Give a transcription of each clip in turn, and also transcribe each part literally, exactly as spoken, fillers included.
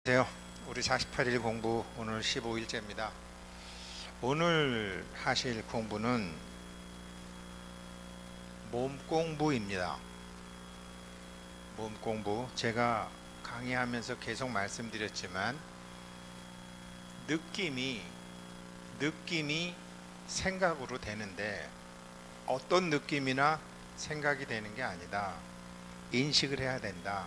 안녕하세요. 우리 사십팔 일 공부 오늘 십오 일째입니다. 오늘 하실 공부는 몸 공부입니다. 몸 공부. 제가 강의하면서 계속 말씀드렸지만 느낌이 느낌이 생각으로 되는데 어떤 느낌이나 생각이 되는 게 아니다. 인식을 해야 된다.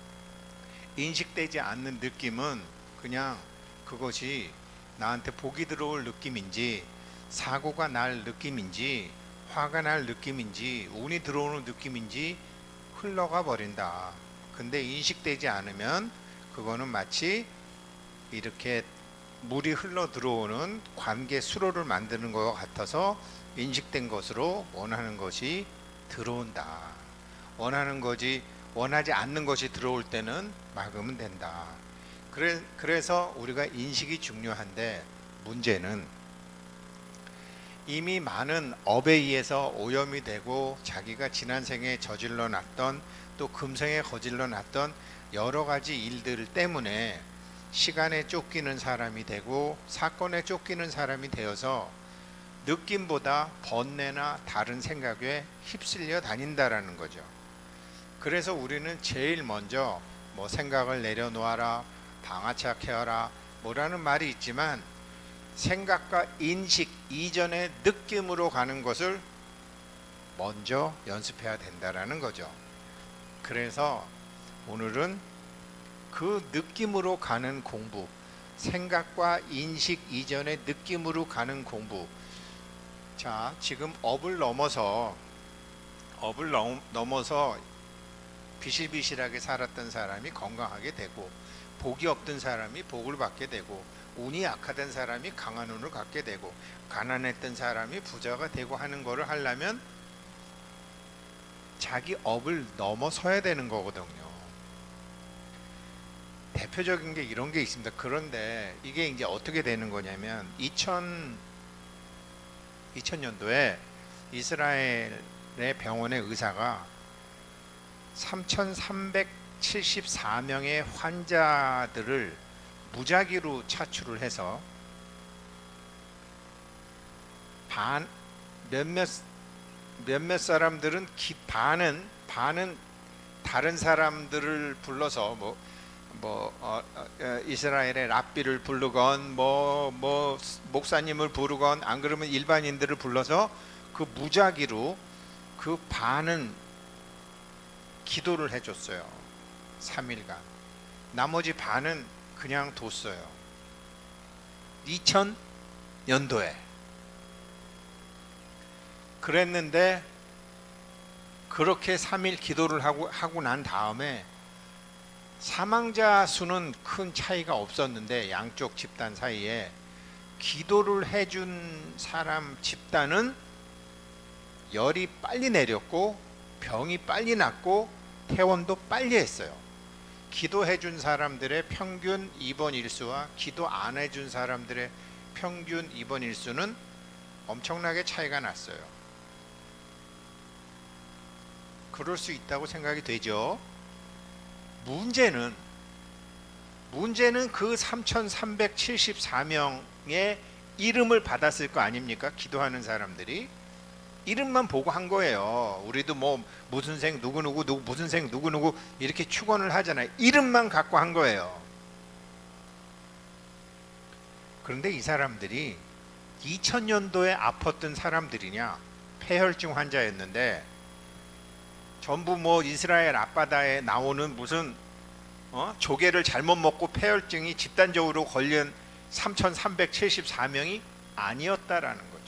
인식되지 않는 느낌은 그냥 그것이 나한테 복이 들어올 느낌인지 사고가 날 느낌인지 화가 날 느낌인지 운이 들어오는 느낌인지 흘러가 버린다. 근데 인식되지 않으면 그거는 마치 이렇게 물이 흘러 들어오는 관계 수로를 만드는 것 같아서 인식된 것으로 원하는 것이 들어온다. 원하는 것이 원하지 않는 것이 들어올 때는 막으면 된다. 그래, 그래서 우리가 인식이 중요한데 문제는 이미 많은 업에 의해서 오염이 되고 자기가 지난 생에 저질러 놨던 또 금생에 거질러 놨던 여러 가지 일들 때문에 시간에 쫓기는 사람이 되고 사건에 쫓기는 사람이 되어서 느낌보다 번뇌나 다른 생각에 휩쓸려 다닌다라는 거죠. 그래서 우리는 제일 먼저 뭐 생각을 내려놓아라, 방아착해라 뭐라는 말이 있지만 생각과 인식 이전의 느낌으로 가는 것을 먼저 연습해야 된다라는 거죠. 그래서 오늘은 그 느낌으로 가는 공부, 생각과 인식 이전의 느낌으로 가는 공부. 자, 지금 업을 넘어서 업을 넘, 넘어서 비실비실하게 살았던 사람이 건강하게 되고 복이 없던 사람이 복을 받게 되고 운이 약하던 사람이 강한 운을 갖게 되고 가난했던 사람이 부자가 되고 하는 거를 하려면 자기 업을 넘어서야 되는 거거든요. 대표적인 게 이런 게 있습니다. 그런데 이게 이제 어떻게 되는 거냐면 이천 년도에 이스라엘의 병원의 의사가 삼천삼백칠십사 명의 환자들을 무작위로 차출을 해서 반 몇몇 몇몇 사람들은 기, 반은 반은 다른 사람들을 불러서 뭐 뭐 어, 어, 이스라엘의 랍비를 부르건 뭐 뭐 목사님을 부르건 안 그러면 일반인들을 불러서 그 무작위로 그 반은 기도를 해줬어요. 삼 일간. 나머지 반은 그냥 뒀어요. 이천 년도에 그랬는데 그렇게 삼 일 기도를 하고, 하고 난 다음에 사망자 수는 큰 차이가 없었는데 양쪽 집단 사이에 기도를 해준 사람 집단은 열이 빨리 내렸고 병이 빨리 낫고 퇴원도 빨리 했어요. 기도해준 사람들의 평균 입원 일수와 기도 안 해준 사람들의 평균 입원 일수는 엄청나게 차이가 났어요. 그럴 수 있다고 생각이 되죠. 문제는 문제는 그 삼천삼백칠십사 명의 이름을 받았을 거 아닙니까? 기도하는 사람들이 이름만 보고 한 거예요. 우리도 뭐 무슨 생 누구누구 누구 무슨 생 누구누구 이렇게 축원을 하잖아요. 이름만 갖고 한 거예요. 그런데 이 사람들이 이천 년도에 아팠던 사람들이냐? 폐혈증 환자였는데 전부 뭐 이스라엘 앞바다에 나오는 무슨 어? 조개를 잘못 먹고 폐혈증이 집단적으로 걸린 삼천삼백칠십사 명이 아니었다라는 거죠.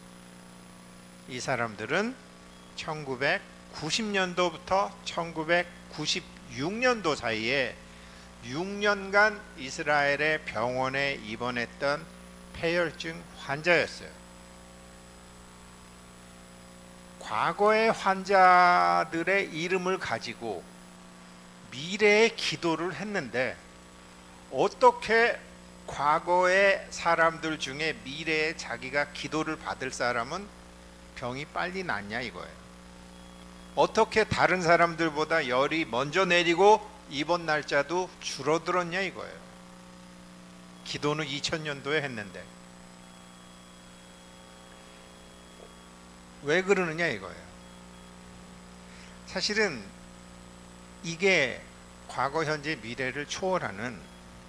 이 사람들은 천구백구십 년도부터 천구백구십육 년도 사이에 육 년간 이스라엘의 병원에 입원했던 폐혈증 환자였어요. 과거의 환자들의 이름을 가지고 미래의 기도를 했는데 어떻게 과거의 사람들 중에 미래에 자기가 기도를 받을 사람은 병이 빨리 낫냐 이거예요. 어떻게 다른 사람들보다 열이 먼저 내리고 입원 날짜도 줄어들었냐 이거예요. 기도는 이천 년도에 했는데 왜 그러느냐 이거예요. 사실은 이게 과거, 현재, 미래를 초월하는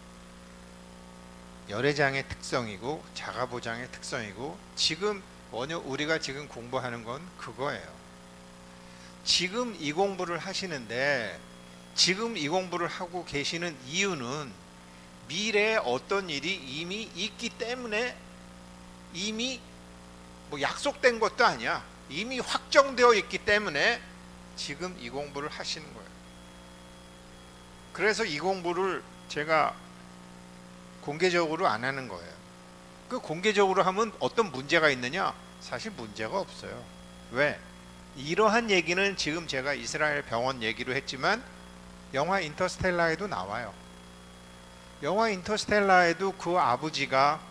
열애장의 특성이고 자가보장의 특성이고, 지금 원효 우리가 지금 공부하는 건 그거예요. 지금 이 공부를 하시는데, 지금 이 공부를 하고 계시는 이유는 미래에 어떤 일이 이미 있기 때문에, 이미 뭐 약속된 것도 아니야. 이미 확정되어 있기 때문에 지금 이 공부를 하시는 거예요. 그래서 이 공부를 제가 공개적으로 안 하는 거예요. 그 공개적으로 하면 어떤 문제가 있느냐? 사실 문제가 없어요. 왜? 이러한 얘기는 지금 제가 이스라엘 병원 얘기로 했지만 영화 인터스텔라에도 나와요. 영화 인터스텔라에도 그 아버지가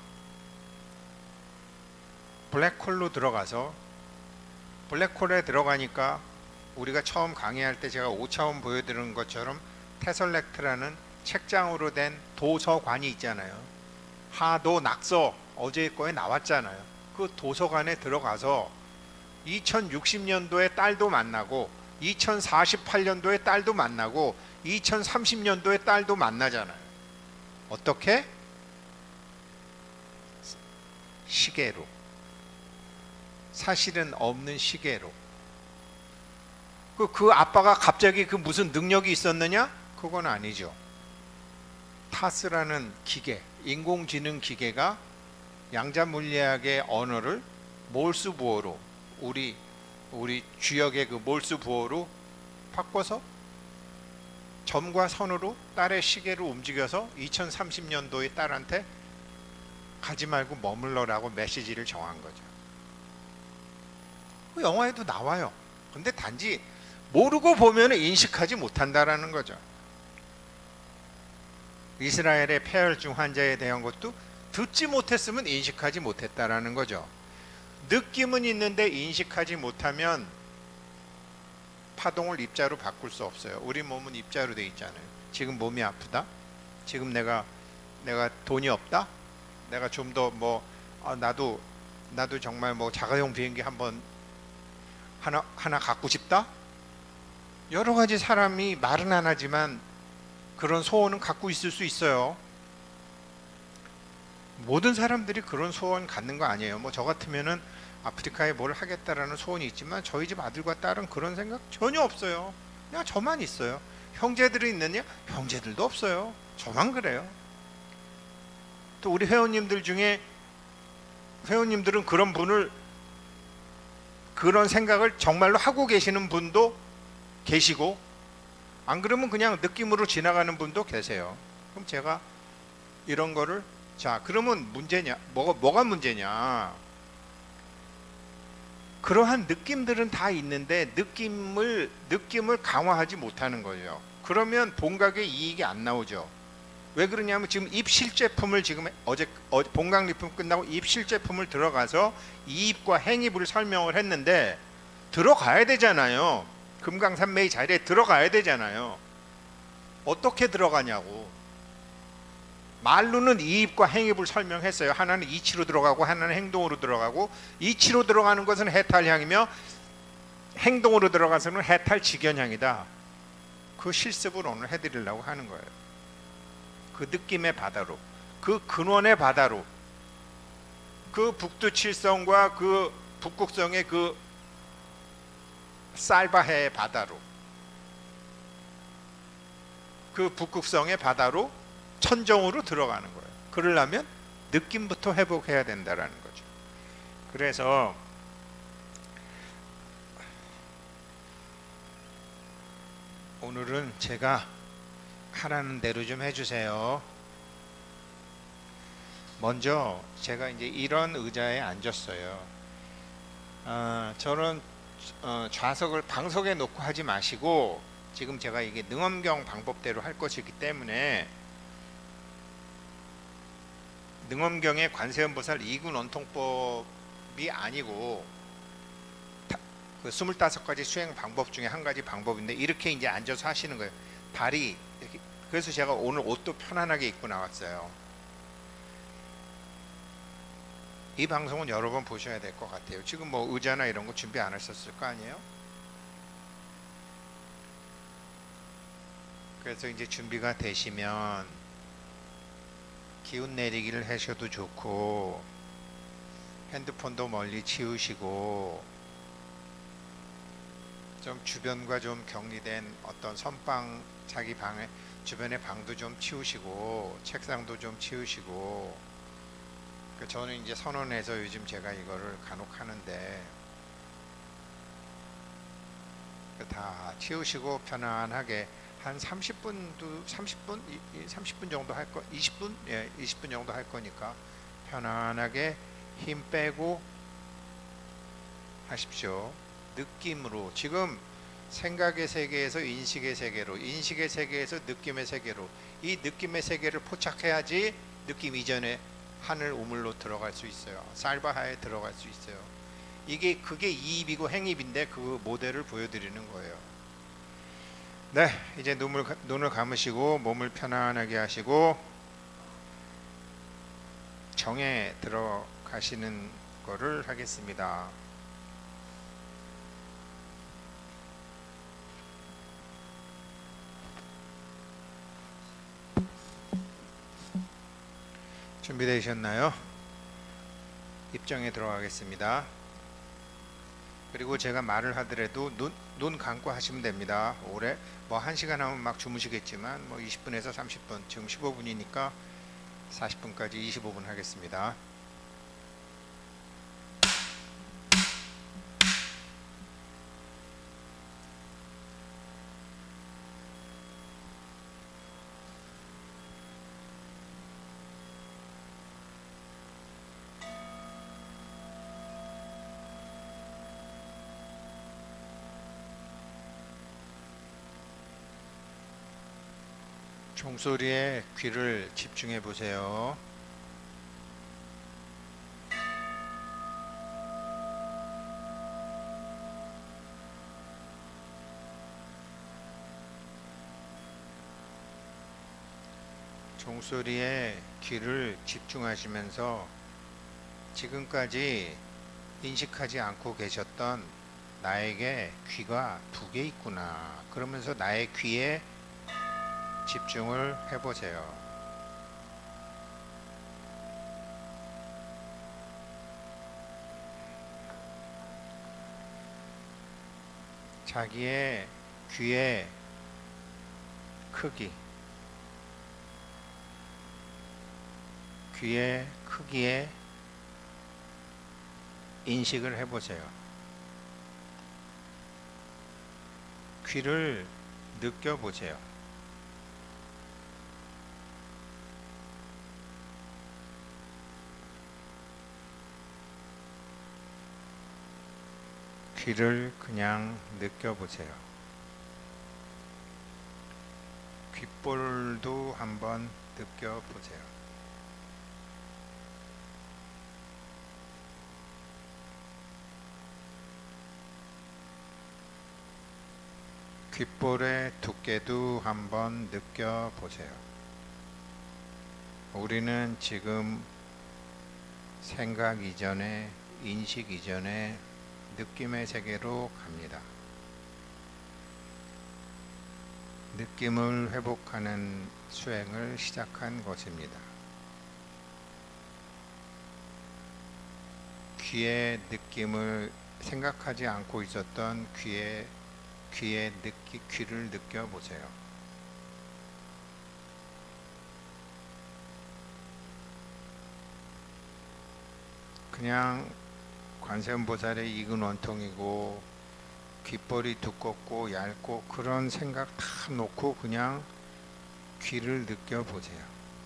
블랙홀로 들어가서, 블랙홀에 들어가니까 우리가 처음 강의할 때 제가 오 차원 보여드린 것처럼 테설렉트라는 책장으로 된 도서관이 있잖아요. 하도 낙서 어제 거에 나왔잖아요. 그 도서관에 들어가서 이천육십 년도에 딸도 만나고 이천사십팔 년도에 딸도 만나고 이천삼십 년도에 딸도 만나잖아요. 어떻게? 시계로. 사실은 없는 시계로. 그, 그 아빠가 갑자기 그 무슨 능력이 있었느냐? 그건 아니죠. 타스라는 기계, 인공지능 기계가 양자물리학의 언어를 몰스 부호로, 우리 우리 주역의 그 몰스 부호로 바꿔서 점과 선으로 딸의 시계를 움직여서 이천삼십 년도에 딸한테 가지 말고 머물러라고 메시지를 정한 거죠. 그 영화에도 나와요. 근데 단지 모르고 보면 인식하지 못한다라는 거죠. 이스라엘의 폐혈증 환자에 대한 것도 듣지 못했으면 인식하지 못했다라는 거죠. 느낌은 있는데 인식하지 못하면 파동을 입자로 바꿀 수 없어요. 우리 몸은 입자로 돼 있잖아요. 지금 몸이 아프다? 지금 내가 내가 돈이 없다? 내가 좀 더 뭐 아, 나도 나도 정말 뭐 자가용 비행기 한번 하나 하나 갖고 싶다? 여러 가지 사람이 말은 안 하지만 그런 소원은 갖고 있을 수 있어요. 모든 사람들이 그런 소원 갖는 거 아니에요. 뭐 저 같으면은 아프리카에 뭘 하겠다라는 소원이 있지만 저희 집 아들과 딸은 그런 생각 전혀 없어요. 그냥 저만 있어요. 형제들이 있느냐? 형제들도 없어요. 저만 그래요. 또 우리 회원님들 중에 회원님들은 그런 분을, 그런 생각을 정말로 하고 계시는 분도 계시고, 안 그러면 그냥 느낌으로 지나가는 분도 계세요. 그럼 제가 이런 거를, 자 그러면 문제냐? 뭐가, 뭐가 문제냐? 그러한 느낌들은 다 있는데 느낌을 느낌을 강화하지 못하는 거예요. 그러면 본각의 이익이 안 나오죠. 왜 그러냐면 지금 입실 제품을 지금 어제 어, 본각 리폼 끝나고 입실 제품을 들어가서 이입과 행입을 설명을 했는데 들어가야 되잖아요. 금강산매의 자리에 들어가야 되잖아요. 어떻게 들어가냐고. 말로는 이입과 행입을 설명했어요. 하나는 이치로 들어가고 하나는 행동으로 들어가고, 이치로 들어가는 것은 해탈향이며 행동으로 들어가서는 해탈직연향이다. 그 실습을 오늘 해드리려고 하는 거예요. 그 느낌의 바다로, 그 근원의 바다로, 그 북두칠성과 그 북극성의 그 살바해의 바다로, 그 북극성의 바다로 천정으로 들어가는 거예요. 그러려면 느낌부터 회복해야 된다라는 거죠. 그래서 오늘은 제가 하라는 대로 좀 해주세요. 먼저 제가 이제 이런 의자에 앉았어요. 어, 저는 어, 좌석을 방석에 놓고 하지 마시고, 지금 제가 이게 능엄경 방법대로 할 것이기 때문에 능엄경의 관세음보살 이군 원통법이 아니고 그 스물다섯 가지 수행 방법 중에 한 가지 방법인데, 이렇게 이제 앉아서 하시는 거예요. 발이 이렇게. 그래서 제가 오늘 옷도 편안하게 입고 나왔어요. 이 방송은 여러 번 보셔야 될 것 같아요. 지금 뭐 의자나 이런 거 준비 안 하셨을 거 아니에요? 그래서 이제 준비가 되시면 기운 내리기를 하셔도 좋고, 핸드폰도 멀리 치우시고, 좀 주변과 좀 격리된 어떤 선방, 자기 방에 주변의 방도 좀 치우시고, 책상도 좀 치우시고. 저는 이제 선언해서 요즘 제가 이거를 간혹 하는데, 다 치우시고 편안하게 한 삼십 분도 삼십 분 삼십 분 정도 할 거, 이십 분 예 이십 분 정도 할 거니까 편안하게 힘 빼고 하십시오. 느낌으로, 지금 생각의 세계에서 인식의 세계로, 인식의 세계에서 느낌의 세계로, 이 느낌의 세계를 포착해야지 느낌 이전에 하늘 우물로 들어갈 수 있어요. 쌀바하에 들어갈 수 있어요. 이게 그게 이입이고 행입인데 그 모델을 보여드리는 거예요. 네, 이제 눈을, 눈을 감으시고 몸을 편안하게 하시고 정에 들어가시는 거를 하겠습니다. 준비되셨나요? 입정에 들어가겠습니다. 그리고 제가 말을 하더라도 눈, 눈 감고 하시면 됩니다. 오래 뭐 한 시간 하면 막 주무시겠지만 뭐 이십 분에서 삼십 분, 지금 십오 분이니까 사십 분까지 이십오 분 하겠습니다. 종소리에 귀를 집중해 보세요. 종소리에 귀를 집중하시면서 지금까지 인식하지 않고 계셨던 나에게 귀가 두 개 있구나, 그러면서 나의 귀에 집중을 해보세요. 자기의 귀의 크기, 귀의 크기에 인식을 해보세요. 귀를 느껴보세요. 귀를 그냥 느껴보세요. 귓볼도 한번 느껴보세요. 귓볼의 두께도 한번 느껴보세요. 우리는 지금 생각 이전에, 인식 이전에 느낌의 세계로 갑니다. 느낌을 회복하는 수행을 시작한 것입니다. 귀의 느낌을 생각하지 않고 있었던 귀의 귀의 느끼, 귀를 느껴보세요. 그냥 관세음보살의 익은 원통이고 귓볼이 두껍고 얇고 그런 생각 다 놓고 그냥 귀를 느껴보세요.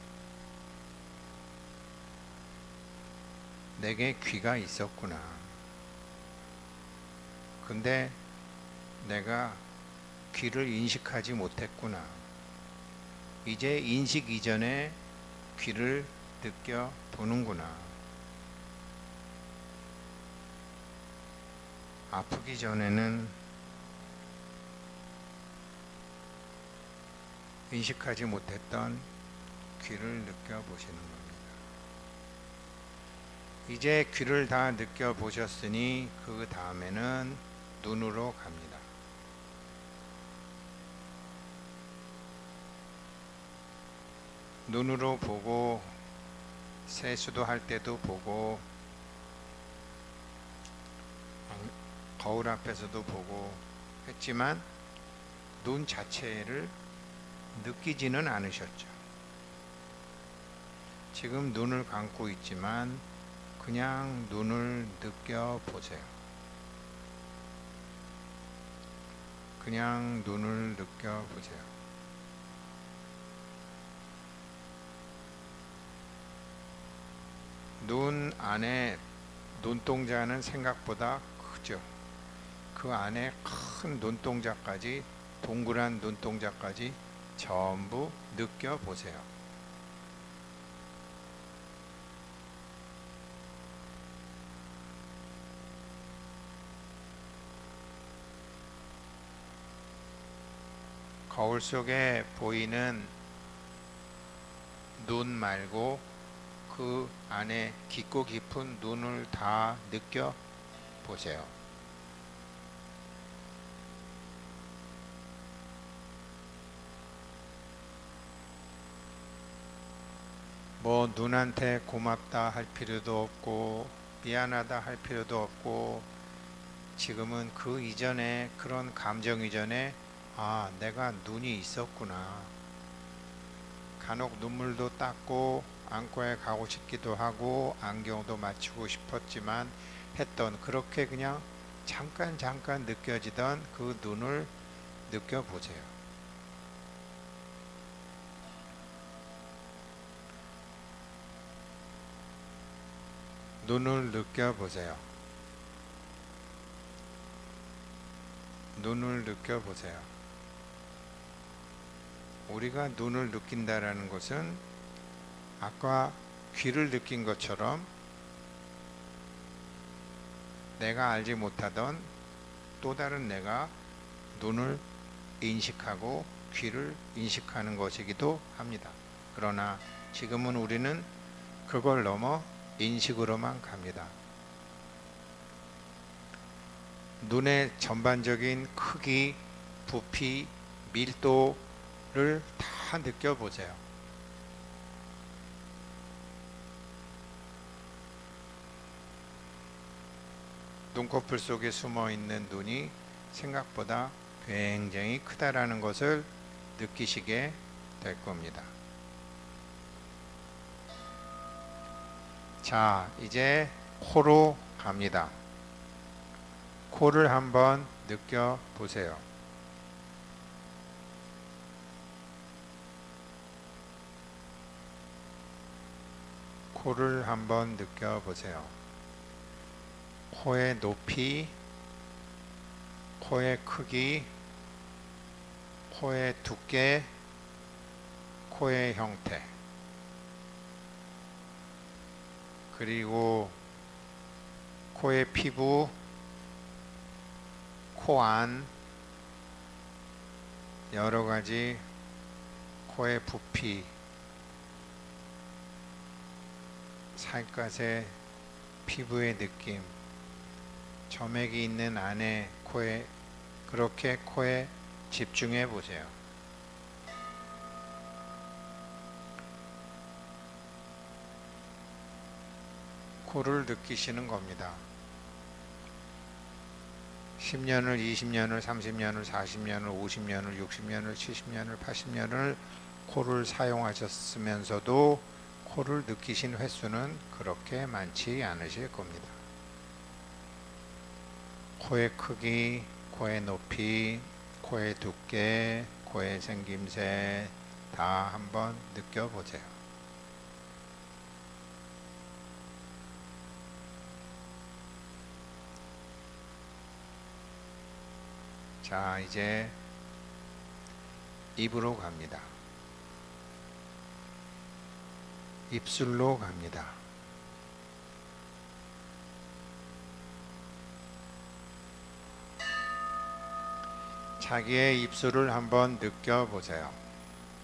내게 귀가 있었구나. 근데 내가 귀를 인식하지 못했구나. 이제 인식 이전에 귀를 느껴보는구나. 아프기 전에는 인식하지 못했던 귀를 느껴보시는 겁니다. 이제 귀를 다 느껴보셨으니 그 다음에는 눈으로 갑니다. 눈으로 보고 세수도 할 때도 보고 거울 앞에서도 보고 했지만 눈 자체를 느끼지는 않으셨죠. 지금 눈을 감고 있지만 그냥 눈을 느껴보세요. 그냥 눈을 느껴보세요. 눈 안에 눈동자는 생각보다 크죠. 그 안에 큰 눈동자까지, 동그란 눈동자까지 전부 느껴보세요. 거울 속에 보이는 눈 말고 그 안에 깊고 깊은 눈을 다 느껴보세요. 뭐 눈한테 고맙다 할 필요도 없고 미안하다 할 필요도 없고, 지금은 그 이전에, 그런 감정 이전에 아, 내가 눈이 있었구나. 간혹 눈물도 닦고 안과에 가고 싶기도 하고 안경도 맞추고 싶었지만 했던, 그렇게 그냥 잠깐 잠깐 느껴지던 그 눈을 느껴보세요. 눈을 느껴보세요. 눈을 느껴보세요. 우리가 눈을 느낀다라는 것은 아까 귀를 느낀 것처럼 내가 알지 못하던 또 다른 내가 눈을 인식하고 귀를 인식하는 것이기도 합니다. 그러나 지금은 우리는 그걸 넘어 인식으로만 갑니다. 눈의 전반적인 크기, 부피, 밀도를 다 느껴보세요. 눈꺼풀 속에 숨어 있는 눈이 생각보다 굉장히 크다라는 것을 느끼시게 될 겁니다. 자, 이제 코로 갑니다. 코를 한번 느껴보세요. 코를 한번 느껴보세요. 코의 높이, 코의 크기, 코의 두께, 코의 형태, 그리고 코의 피부, 코 안, 여러 가지 코의 부피, 살갗의 피부의 느낌, 점액이 있는 안에 코에, 그렇게 코에 집중해 보세요. 코를 느끼시는 겁니다. 십 년을, 이십 년을, 삼십 년을, 사십 년을, 오십 년을, 육십 년을, 칠십 년을, 팔십 년을 코를 사용하셨으면서도 코를 느끼신 횟수는 그렇게 많지 않으실 겁니다. 코의 크기, 코의 높이, 코의 두께, 코의 생김새 다 한번 느껴보세요. 자, 이제 입으로 갑니다. 입술로 갑니다. 자기의 입술을 한번 느껴보세요.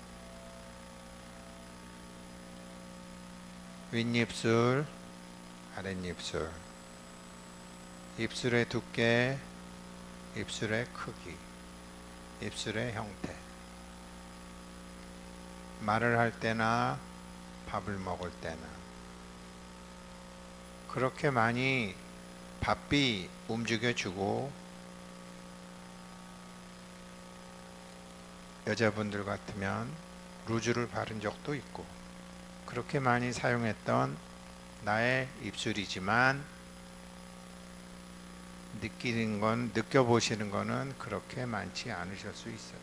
윗입술, 아랫입술, 입술의 두께, 입술의 크기, 입술의 형태. 말을 할 때나 밥을 먹을 때나 그렇게 많이 바삐 움직여주고, 여자분들 같으면 루즈를 바른 적도 있고, 그렇게 많이 사용했던 나의 입술이지만 느끼는 건, 느껴보시는 거는 그렇게 많지 않으실 수 있어요.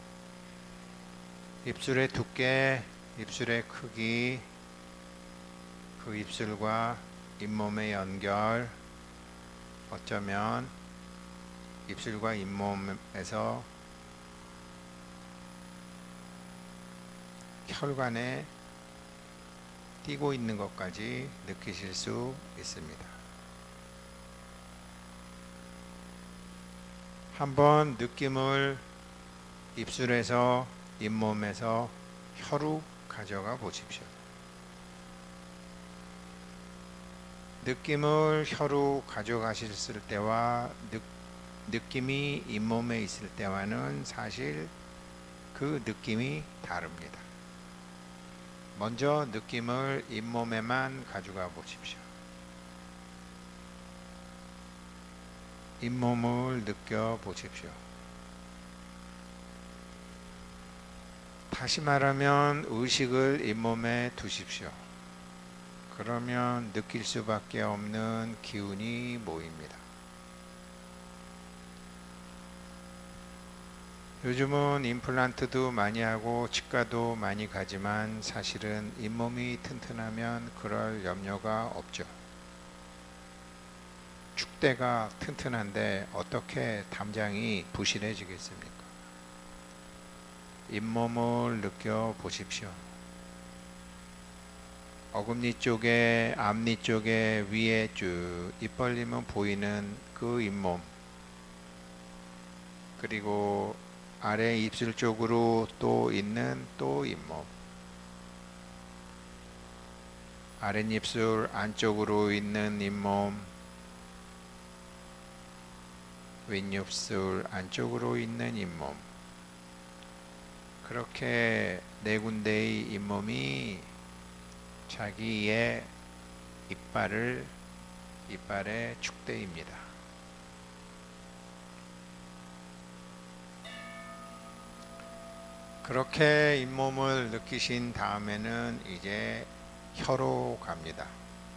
입술의 두께, 입술의 크기, 그 입술과 잇몸의 연결, 어쩌면 입술과 잇몸에서 혈관에 띄고 있는 것까지 느끼실 수 있습니다. 한번 느낌을 입술에서 잇몸에서 혀로 가져가 보십시오. 느낌을 혀로 가져가실 때와 느, 느낌이 잇몸에 있을 때와는 사실 그 느낌이 다릅니다. 먼저 느낌을 잇몸에만 가져가 보십시오. 잇몸을 느껴 보십시오. 다시 말하면 의식을 잇몸에 두십시오. 그러면 느낄 수밖에 없는 기운이 모입니다. 요즘은 임플란트도 많이 하고 치과도 많이 가지만 사실은 잇몸이 튼튼하면 그럴 염려가 없죠. 축대가 튼튼한데 어떻게 담장이 부실해지겠습니까? 잇몸을 느껴 보십시오. 어금니 쪽에, 앞니 쪽에, 위에 쭉 입 벌리면 보이는 그 잇몸, 그리고 아래 입술 쪽으로 또 있는 또 잇몸, 아랫입술 안쪽으로 있는 잇몸, 윗입술 안쪽으로 있는 잇몸, 그렇게 네 군데의 잇몸이 자기의 이빨을, 이빨의 축대입니다. 그렇게 잇몸을 느끼신 다음에는 이제 혀로 갑니다.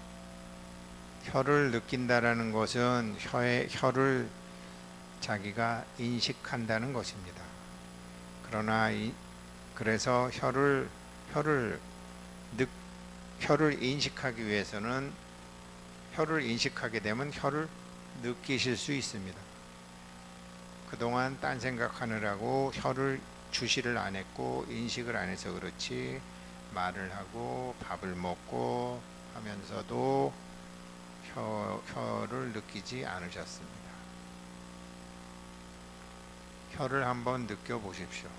혀를 느낀다라는 것은 혀의, 혀를 자기가 인식한다는 것입니다. 그러나 이, 그래서 혀를 혀를 느, 혀를 인식하기 위해서는, 혀를 인식하게 되면 혀를 느끼실 수 있습니다. 그동안 딴 생각하느라고 혀를 주시를 안 했고 인식을 안 해서 그렇지, 말을 하고 밥을 먹고 하면서도 혀, 혀를 느끼지 않으셨습니다. 혀를 한번 느껴보십시오.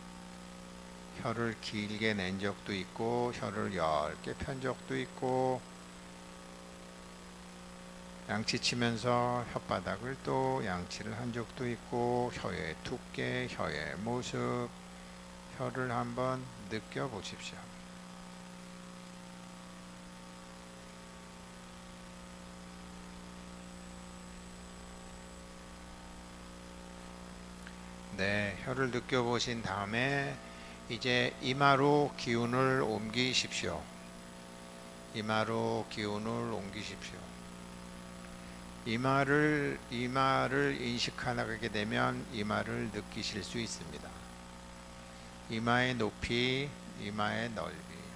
혀를 길게 낸 적도 있고 혀를 얇게 편 적도 있고, 양치 치면서 혓바닥을 또 양치를 한 적도 있고, 혀의 두께, 혀의 모습, 혀를 한번 느껴보십시오. 네, 혀를 느껴보신 다음에 이제 이마로 기운을 옮기십시오. 이마로 기운을 옮기십시오. 이마를, 이마를 인식하게 되면 이마를 느끼실 수 있습니다. 이마의 높이, 이마의 넓이.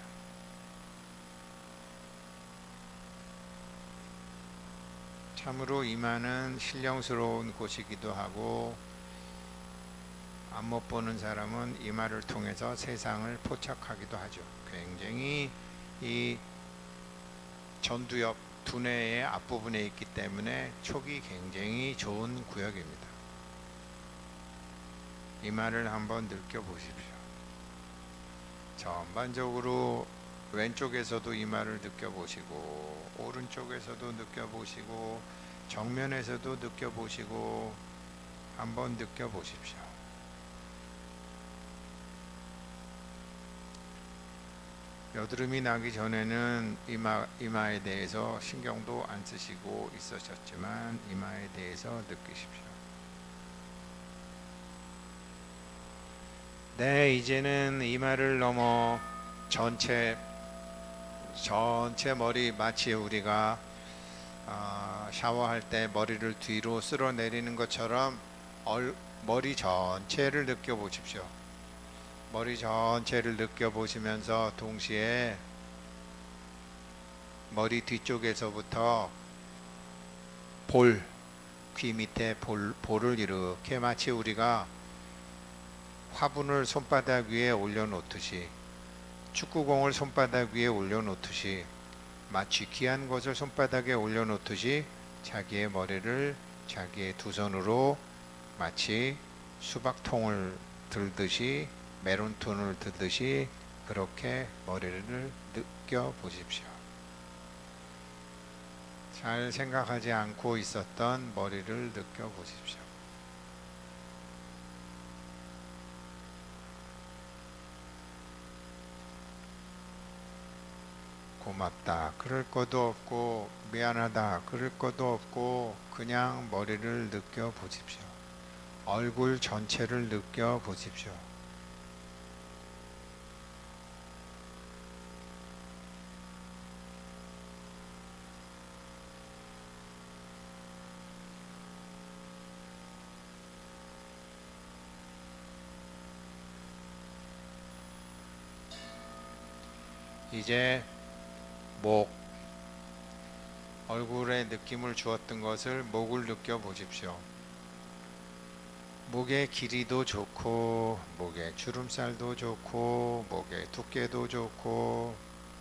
참으로 이마는 신령스러운 곳이기도 하고, 앞못 보는 사람은 이마를 통해서 세상을 포착하기도 하죠. 굉장히 이 전두엽, 두뇌의 앞부분에 있기 때문에 촉이 굉장히 좋은 구역입니다. 이마를 한번 느껴보십시오. 전반적으로 왼쪽에서도 이마를 느껴보시고, 오른쪽에서도 느껴보시고, 정면에서도 느껴보시고, 한번 느껴보십시오. 여드름이 나기 전에는 이마, 이마에 대해서 신경도 안 쓰시고 있으셨지만 이마에 대해서 느끼십시오. 네, 이제는 이마를 넘어 전체 전체 머리, 마치 우리가 어, 샤워할 때 머리를 뒤로 쓸어 내리는 것처럼 얼, 머리 전체를 느껴보십시오. 머리 전체를 느껴보시면서 동시에 머리 뒤쪽에서부터 볼, 귀 밑에 볼, 볼을 이렇게 마치 우리가 화분을 손바닥 위에 올려놓듯이, 축구공을 손바닥 위에 올려놓듯이, 마치 귀한 것을 손바닥에 올려놓듯이 자기의 머리를 자기의 두 손으로 마치 수박통을 들듯이, 메론통을 들듯이 그렇게 머리를 느껴보십시오. 잘 생각하지 않고 있었던 머리를 느껴보십시오. 고맙다 그럴 것도 없고, 미안하다 그럴 것도 없고, 그냥 머리를 느껴보십시오. 얼굴 전체를 느껴보십시오. 이제 목, 얼굴에 느낌을 주었던 것을 목을 느껴보십시오. 목의 길이도 좋고, 목의 주름살도 좋고, 목의 두께도 좋고,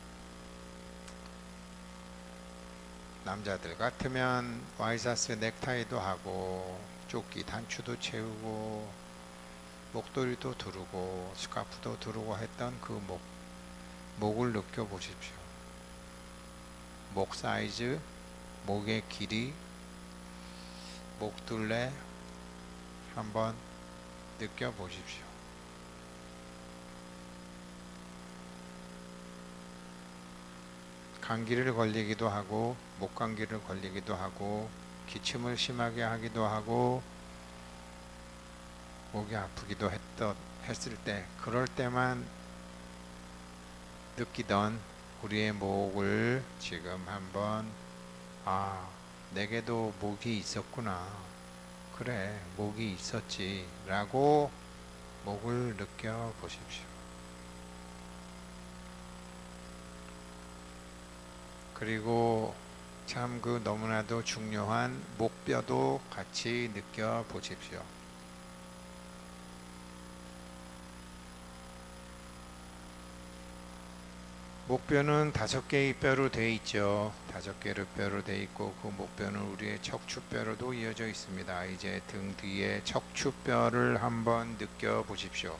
남자들 같으면 와이셔츠 넥타이도 하고, 조끼 단추도 채우고, 목도리도 두르고, 스카프도 두르고 했던 그 목, 목을 느껴보십시오. 목 사이즈, 목의 길이, 목둘레 한번 느껴보십시오. 감기를 걸리기도 하고, 목 감기를 걸리기도 하고, 기침을 심하게 하기도 하고, 목이 아프기도 했던, 했을 때, 그럴 때만 느끼던 우리의 목을 지금 한번, 아, 내게도 목이 있었구나, 그래 목이 있었지 라고 목을 느껴보십시오. 그리고 참 그 너무나도 중요한 목뼈도 같이 느껴보십시오. 목뼈는 다섯 개의 뼈로 되어 있죠. 다섯 개의 뼈로 되어 있고, 그 목뼈는 우리의 척추뼈로도 이어져 있습니다. 이제 등 뒤에 척추뼈를 한번 느껴보십시오.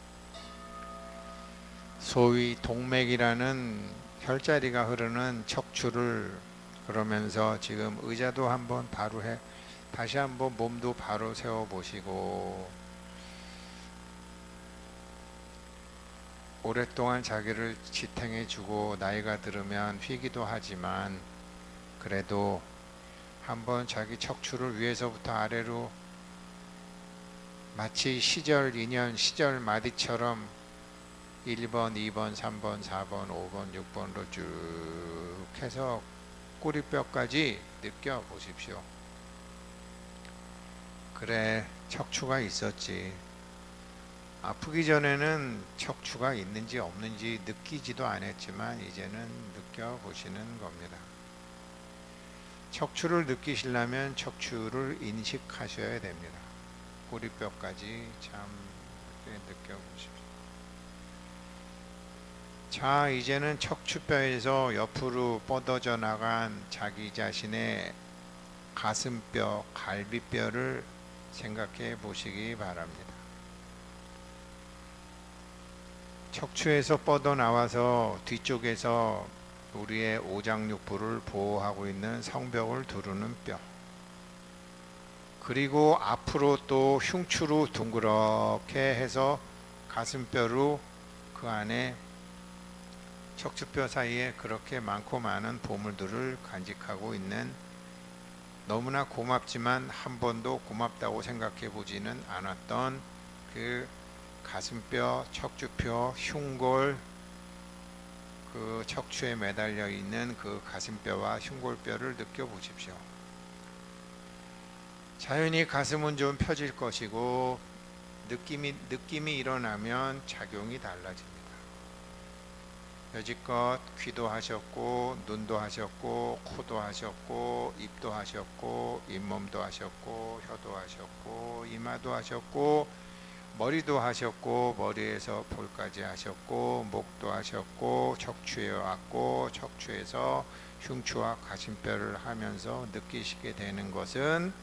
소위 동맥이라는 혈자리가 흐르는 척추를, 그러면서 지금 의자도 한번 바로 해, 다시 한번 몸도 바로 세워보시고, 오랫동안 자기를 지탱해주고 나이가 들으면 휘기도 하지만, 그래도 한번 자기 척추를 위에서부터 아래로 마치 시절 인연, 시절 마디처럼 일 번, 이 번, 삼 번, 사 번, 오 번, 육 번으로 쭉 해서 꼬리뼈까지 느껴보십시오. 그래, 척추가 있었지. 아프기 전에는 척추가 있는지 없는지 느끼지도 않았지만 이제는 느껴보시는 겁니다. 척추를 느끼시려면 척추를 인식하셔야 됩니다. 꼬리뼈까지 참 느껴보십시오. 자, 이제는 척추뼈에서 옆으로 뻗어져 나간 자기 자신의 가슴뼈, 갈비뼈를 생각해 보시기 바랍니다. 척추에서 뻗어나와서 뒤쪽에서 우리의 오장육부를 보호하고 있는 성벽을 두르는 뼈, 그리고 앞으로 또 흉추로 둥그렇게 해서 가슴뼈로 그 안에 척추뼈 사이에 그렇게 많고 많은 보물들을 간직하고 있는, 너무나 고맙지만 한 번도 고맙다고 생각해 보지는 않았던 그 가슴뼈, 척추뼈, 흉골, 그 척추에 매달려 있는 그 가슴뼈와 흉골뼈를 느껴보십시오. 자연히 가슴은 좀 펴질 것이고 느낌이, 느낌이 일어나면 작용이 달라집니다. 여지껏 귀도 하셨고 눈도 하셨고 코도 하셨고 입도 하셨고 잇몸도 하셨고 혀도 하셨고 이마도 하셨고 머리도 하셨고 머리에서 볼까지 하셨고 목도 하셨고 척추에 왔고 척추에서 흉추와 가슴뼈를 하면서 느끼시게 되는 것은,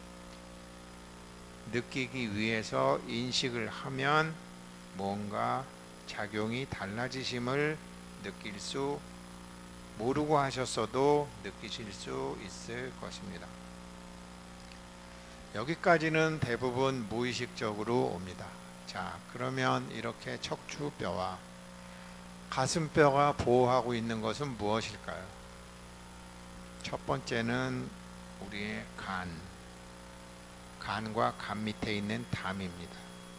느끼기 위해서 인식을 하면 뭔가 작용이 달라지심을 느낄 수, 모르고 하셨어도 느끼실 수 있을 것입니다. 여기까지는 대부분 무의식적으로 옵니다. 자, 그러면 이렇게 척추뼈와 가슴뼈가 보호하고 있는 것은 무엇일까요? 첫 번째는 우리의 간, 간과 간 밑에 있는 담입니다.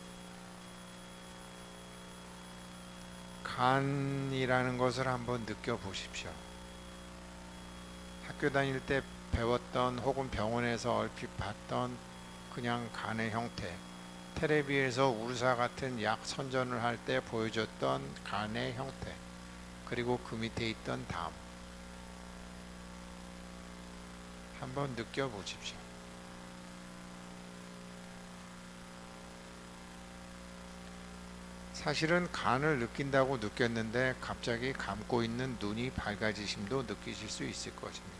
간이라는 것을 한번 느껴보십시오. 학교 다닐 때 배웠던 혹은 병원에서 얼핏 봤던 그냥 간의 형태, 텔레비에서 우르사 같은 약 선전을 할 때 보여줬던 간의 형태, 그리고 그 밑에 있던 담, 한번 느껴보십시오. 사실은 간을 느낀다고 느꼈는데 갑자기 감고 있는 눈이 밝아지심도 느끼실 수 있을 것입니다.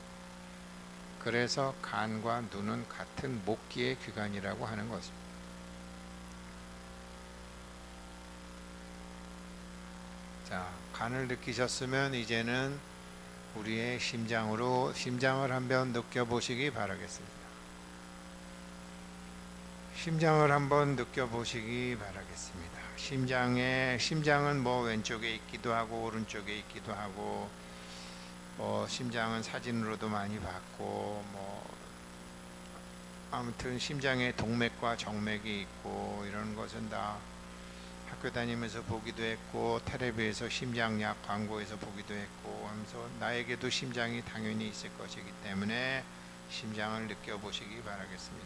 그래서 간과 눈은 같은 목기의 기관이라고 하는 것입니다. 자, 간을 느끼셨으면 이제는 우리의 심장으로, 심장을 한번 느껴보시기 바라겠습니다. 심장을 한번 느껴보시기 바라겠습니다. 심장에, 심장은 뭐 왼쪽에 있기도 하고 오른쪽에 있기도 하고, 뭐 심장은 사진으로도 많이 봤고, 뭐 아무튼 심장에 동맥과 정맥이 있고 이런 것은 다 학교 다니면서 보기도 했고 텔레비에서 심장약 광고에서 보기도 했고 하면서 나에게도 심장이 당연히 있을 것이기 때문에 심장을 느껴보시기 바라겠습니다.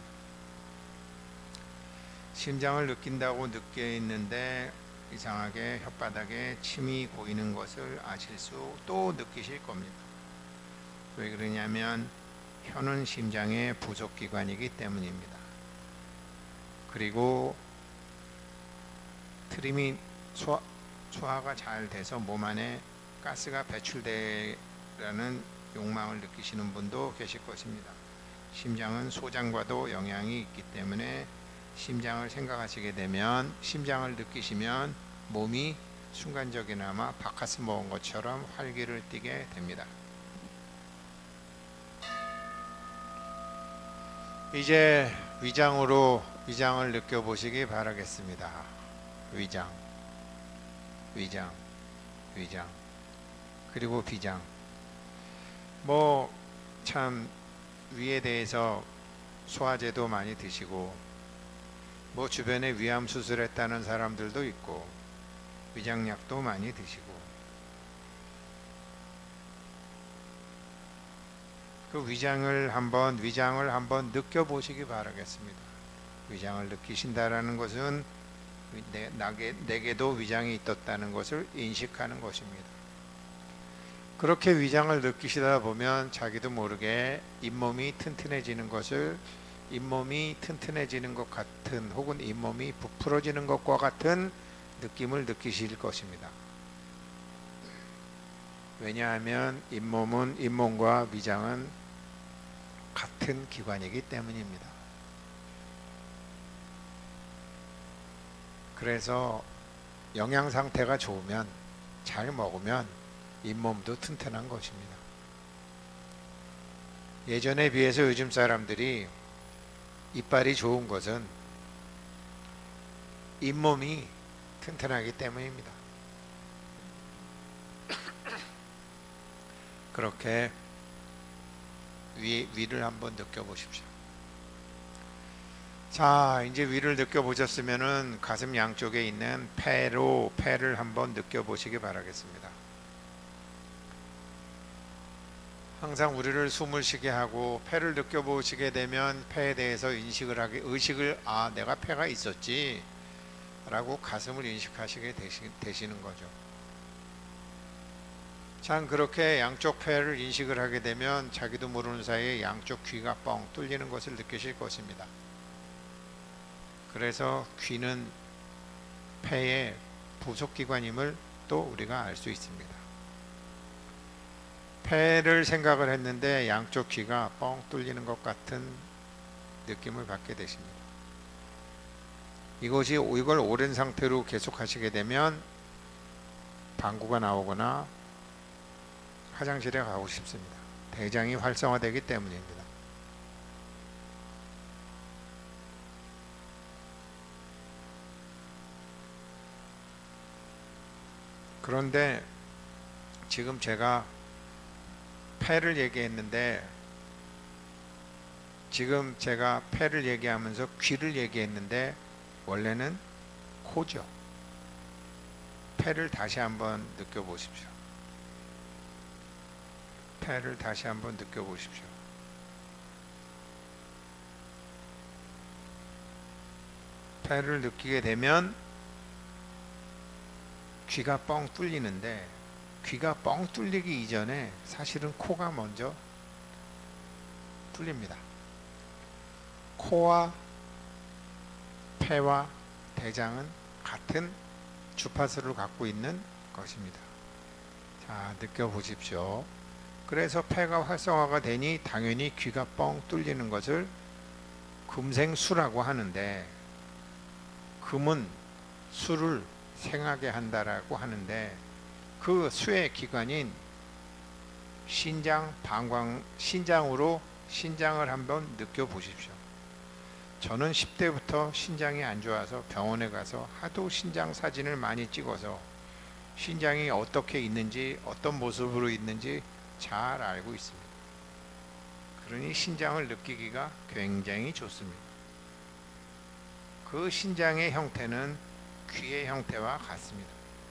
심장을 느낀다고 느껴 있는데 이상하게 혓바닥에 침이 고이는 것을 아실 수, 또 느끼실 겁니다. 왜 그러냐면 혀는 심장의 부속기관이기 때문입니다. 그리고 트림이 소화, 소화가 잘 돼서 몸 안에 가스가 배출되라는 욕망을 느끼시는 분도 계실 것입니다. 심장은 소장과도 영향이 있기 때문에 심장을 생각하시게 되면, 심장을 느끼시면 몸이 순간적이나마 바카스 먹은 것처럼 활기를 띠게 됩니다. 이제 위장으로, 위장을 느껴보시기 바라겠습니다. 위장, 위장, 위장, 그리고 비장. 뭐 참 위에 대해서 소화제도 많이 드시고, 뭐 주변에 위암 수술했다는 사람들도 있고 위장약도 많이 드시고, 그 위장을 한번 위장을 한번 느껴보시기 바라겠습니다. 위장을 느끼신다라는 것은 내, 나게, 내게도 위장이 있었다는 것을 인식하는 것입니다. 그렇게 위장을 느끼시다 보면 자기도 모르게 잇몸이 튼튼해지는 것을, 잇몸이 튼튼해지는 것 같은, 혹은 잇몸이 부풀어지는 것과 같은 느낌을 느끼실 것입니다. 왜냐하면 잇몸은, 잇몸과 위장은 같은 기관이기 때문입니다. 그래서 영양 상태가 좋으면, 잘 먹으면 잇몸도 튼튼한 것입니다. 예전에 비해서 요즘 사람들이 이빨이 좋은 것은 잇몸이 튼튼하기 때문입니다. 그렇게 위, 위를 한번 느껴보십시오. 자, 이제 위를 느껴보셨으면은 가슴 양쪽에 있는 폐로 폐를 한번 느껴보시기 바라겠습니다. 항상 우리를 숨을 쉬게 하고 폐를 느껴보시게 되면 폐에 대해서 인식을 하게, 의식을, 아, 내가 폐가 있었지 라고 가슴을 인식하시게 되시, 되시는 거죠. 참, 그렇게 양쪽 폐를 인식을 하게 되면 자기도 모르는 사이에 양쪽 귀가 뻥 뚫리는 것을 느끼실 것입니다. 그래서 귀는 폐의 부속기관임을 또 우리가 알 수 있습니다. 폐를 생각을 했는데 양쪽 귀가 뻥 뚫리는 것 같은 느낌을 받게 되십니다. 이것이 이걸 오랜 상태로 계속 하시게 되면 방구가 나오거나 화장실에 가고 싶습니다. 대장이 활성화되기 때문입니다. 그런데 지금 제가 폐를 얘기했는데, 지금 제가 폐를 얘기하면서 귀를 얘기했는데 원래는 코죠. 폐를 다시 한번 느껴보십시오. 폐를 다시 한번 느껴보십시오. 폐를 느끼게 되면 귀가 뻥 뚫리는데, 귀가 뻥 뚫리기 이전에 사실은 코가 먼저 뚫립니다. 코와 폐와 대장은 같은 주파수를 갖고 있는 것입니다. 자, 느껴보십시오. 그래서 폐가 활성화가 되니 당연히 귀가 뻥 뚫리는 것을 금생수라고 하는데, 금은 수를 생하게 한다라고 하는데, 그 수의 기관인 신장, 방광, 신장으로 신장을 한번 느껴보십시오. 저는 십 대부터 신장이 안 좋아서 병원에 가서 하도 신장 사진을 많이 찍어서 신장이 어떻게 있는지, 어떤 모습으로 있는지 잘 알고 있습니다. 그러니 신장을 느끼기가 굉장히 좋습니다. 그 신장의 형태는 귀의 형태와 같습니다.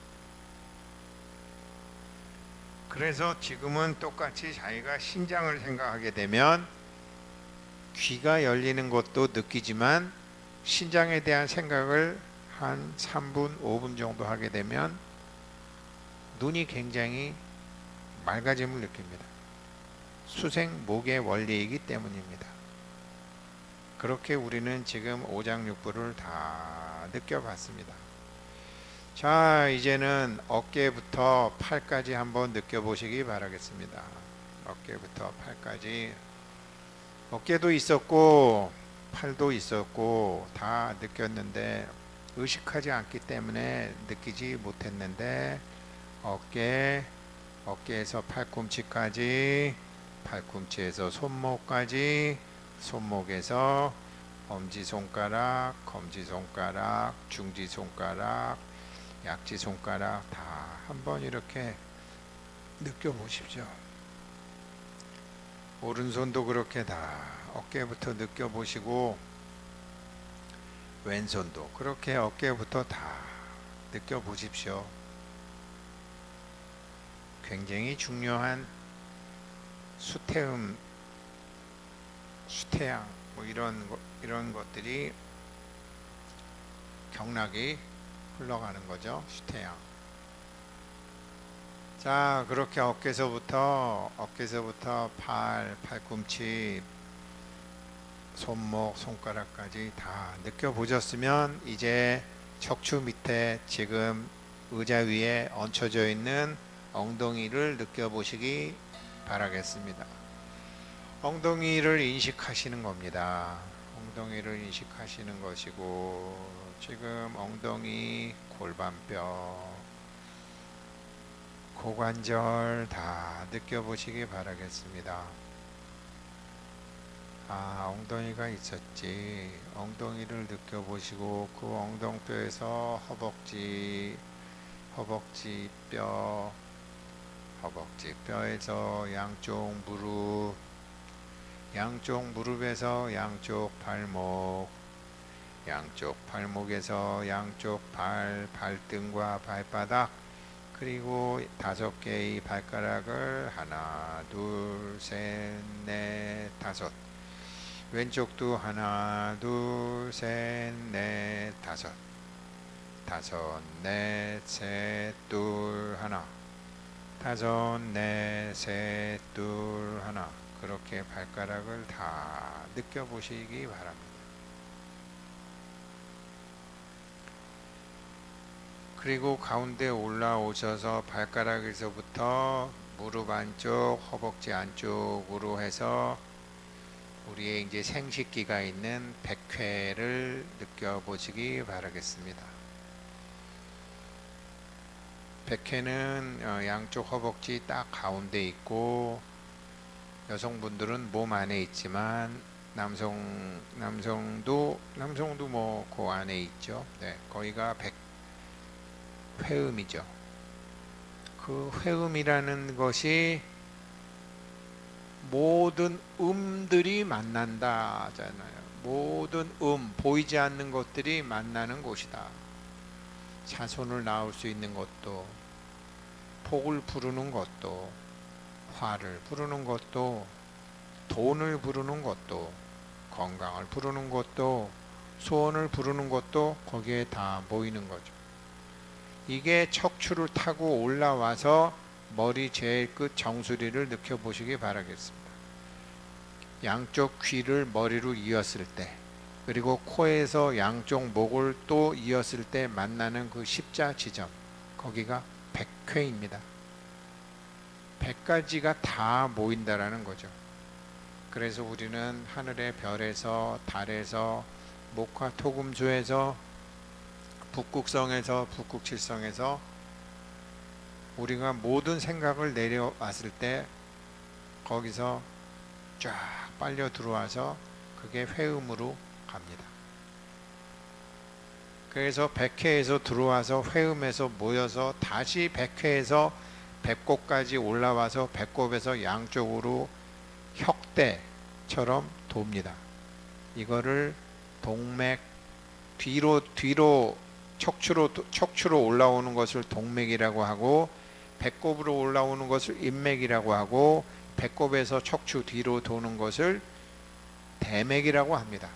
그래서 지금은 똑같이 자기가 신장을 생각하게 되면 귀가 열리는 것도 느끼지만, 신장에 대한 생각을 한 삼 분, 오 분 정도 하게 되면 눈이 굉장히 맑아짐을 느낍니다. 수생목의 원리이기 때문입니다. 그렇게 우리는 지금 오장육부를 다 느껴봤습니다. 자, 이제는 어깨부터 팔까지 한번 느껴보시기 바라겠습니다. 어깨부터 팔까지. 어깨도 있었고 팔도 있었고 다 느꼈는데 의식하지 않기 때문에 느끼지 못했는데, 어깨, 어깨에서 팔꿈치까지, 팔꿈치에서 손목까지, 손목에서 엄지손가락, 검지손가락, 중지손가락, 약지손가락 다 한번 이렇게 느껴보십시오. 오른손도 그렇게 다 어깨부터 느껴보시고, 왼손도 그렇게 어깨부터 다 느껴보십시오. 굉장히 중요한 수태음, 수태양 뭐 이런 거, 이런 것들이 경락이 흘러가는 거죠. 수태양. 자, 그렇게 어깨서부터 어깨서부터 팔, 팔꿈치, 손목, 손가락까지 다 느껴보셨으면 이제 척추 밑에 지금 의자 위에 얹혀져 있는 엉덩이를 느껴보시기 바라겠습니다. 엉덩이를 인식하시는 겁니다. 엉덩이를 인식하시는 것이고, 지금 엉덩이 골반뼈, 고관절 다 느껴보시기 바라겠습니다. 아, 엉덩이가 있었지. 엉덩이를 느껴보시고 그 엉덩뼈에서 허벅지, 허벅지 뼈, 허벅지 뼈에서 양쪽 무릎, 양쪽 무릎에서 양쪽 발목, 양쪽 발목에서 양쪽 발, 발등과 발바닥, 그리고 다섯 개의 발가락을 하나, 둘, 셋, 넷, 다섯. 왼쪽도 하나, 둘, 셋, 넷, 다섯. 다섯, 넷, 셋, 둘, 하나. 다섯, 넷, 셋, 둘, 하나. 그렇게 발가락을 다 느껴보시기 바랍니다. 그리고 가운데 올라오셔서 발가락에서부터 무릎 안쪽, 허벅지 안쪽으로 해서 우리의 이제 생식기가 있는 백회를 느껴보시기 바라겠습니다. 백회는 양쪽 허벅지 딱 가운데 있고, 여성분들은 몸 안에 있지만 남성 남성도 남성도 뭐 그 안에 있죠. 네, 거기가 백 회음이죠. 그 회음이라는 것이 모든 음들이 만난다 잖아요. 모든 음, 보이지 않는 것들이 만나는 곳이다. 자손을 낳을 수 있는 것도, 복을 부르는 것도, 화를 부르는 것도, 돈을 부르는 것도, 건강을 부르는 것도, 소원을 부르는 것도 거기에 다 모이는 거죠. 이게 척추를 타고 올라와서 머리 제일 끝 정수리를 느껴보시기 바라겠습니다. 양쪽 귀를 머리로 이었을 때, 그리고 코에서 양쪽 목을 또 이었을 때 만나는 그 십자 지점, 거기가 백회입니다. 백 가지가 다 모인다라는 거죠. 그래서 우리는 하늘의 별에서, 달에서, 목화 토금수에서, 북극성에서, 북극칠성에서 우리가 모든 생각을 내려왔을 때 거기서 쫙 빨려 들어와서 그게 회음으로 갑니다. 그래서 백회에서 들어와서 회음에서 모여서 다시 백회에서 배꼽까지 올라와서 배꼽에서 양쪽으로 혁대처럼 돕니다. 이거를 동맥, 뒤로 뒤로 척추로 척추로 올라오는 것을 동맥이라고 하고, 배꼽으로 올라오는 것을 인맥이라고 하고, 배꼽에서 척추 뒤로 도는 것을 대맥이라고 합니다.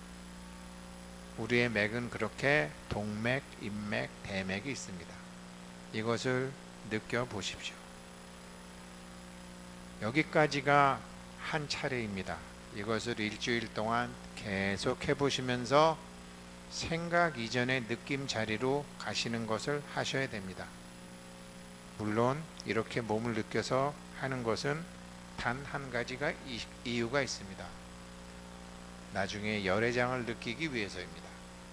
우리의 맥은 그렇게 동맥, 인맥, 대맥이 있습니다. 이것을 느껴보십시오. 여기까지가 한 차례입니다. 이것을 일주일 동안 계속 해보시면서 생각 이전의 느낌 자리로 가시는 것을 하셔야 됩니다. 물론 이렇게 몸을 느껴서 하는 것은 단 한 가지가 이유가 있습니다. 나중에 열애장을 느끼기 위해서입니다.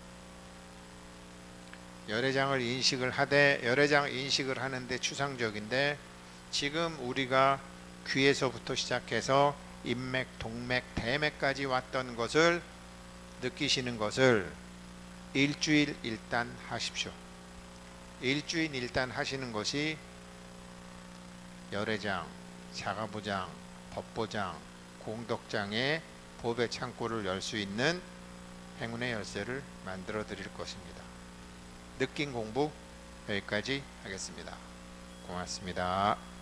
열애장을 인식을 하되, 열애장 인식을 하는데 추상적인데, 지금 우리가 귀에서부터 시작해서 인맥, 동맥, 대맥까지 왔던 것을 느끼시는 것을 일주일 일단 하십시오. 일주일 일단 하시는 것이 열애장, 자가부장, 법보장, 공덕장의 법의 창고를 열 수 있는 행운의 열쇠를 만들어 드릴 것입니다. 느낀 공부 여기까지 하겠습니다. 고맙습니다.